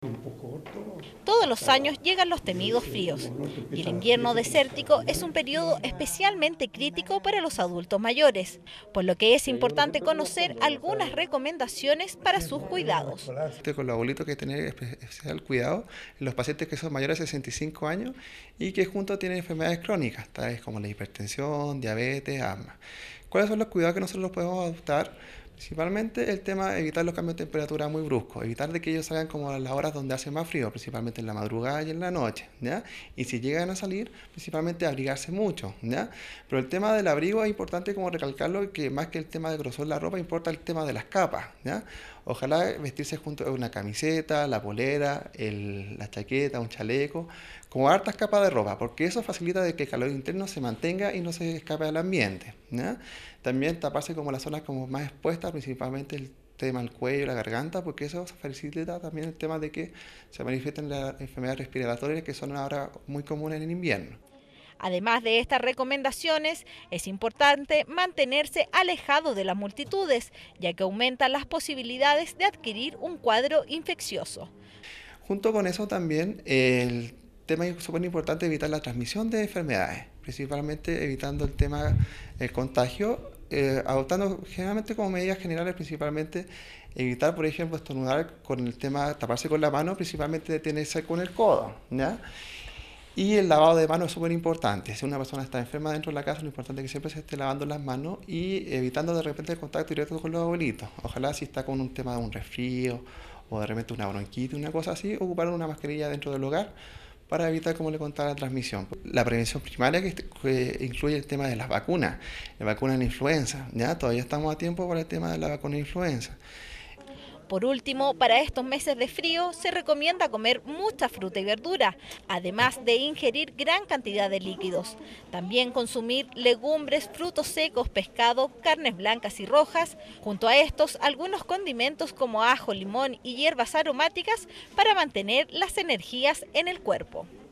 Todos los años llegan los temidos fríos y el invierno desértico es un periodo especialmente crítico para los adultos mayores, por lo que es importante conocer algunas recomendaciones para sus cuidados. Con los abuelitos que tener especial cuidado en los pacientes que son mayores de 65 años y que juntos tienen enfermedades crónicas, tales como la hipertensión, diabetes, asma. ¿Cuáles son los cuidados que nosotros podemos adoptar? Principalmente el tema de evitar los cambios de temperatura muy bruscos, evitar de que ellos salgan como a las horas donde hace más frío, principalmente en la madrugada y en la noche, ¿ya? Y si llegan a salir, principalmente abrigarse mucho, ¿ya? Pero el tema del abrigo es importante como recalcarlo, que más que el tema del grosor de la ropa, importa el tema de las capas, ¿ya? Ojalá vestirse junto a una camiseta, la polera, la chaqueta, un chaleco, como hartas capas de ropa, porque eso facilita de que el calor interno se mantenga y no se escape al ambiente, ¿ya? También taparse como las zonas como más expuestas, principalmente el tema del cuello, la garganta, porque eso facilita también el tema de que se manifiesten las enfermedades respiratorias que son ahora muy comunes en el invierno. Además de estas recomendaciones, es importante mantenerse alejado de las multitudes, ya que aumentan las posibilidades de adquirir un cuadro infeccioso. Junto con eso también el tema es súper importante evitar la transmisión de enfermedades, principalmente evitando el tema del contagio, adoptando generalmente como medidas generales, principalmente evitar, por ejemplo, estornudar con el tema, taparse con la mano, principalmente detenerse con el codo, ¿ya? Y el lavado de manos es súper importante. Si una persona está enferma dentro de la casa, lo importante es que siempre se esté lavando las manos y evitando de repente el contacto directo con los abuelitos. Ojalá si está con un tema de un resfrío o de repente una bronquitis, una cosa así, ocupar una mascarilla dentro del hogar para evitar, como le contaba, la transmisión. La prevención primaria que incluye el tema de las vacunas, la vacuna de la influenza, ¿ya? Todavía estamos a tiempo para el tema de la vacuna de influenza. Por último, para estos meses de frío se recomienda comer mucha fruta y verdura, además de ingerir gran cantidad de líquidos. También consumir legumbres, frutos secos, pescado, carnes blancas y rojas. Junto a estos, algunos condimentos como ajo, limón y hierbas aromáticas para mantener las energías en el cuerpo.